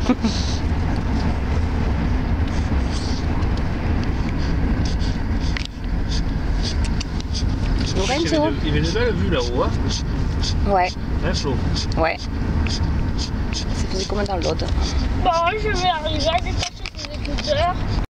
Lorenzo. Il y avait une belle vue là-haut, hein? Ouais. Hein, Flo? Ouais. Ça faisait comme dans l'autre. Bon, je vais arriver à détacher ses écouteurs.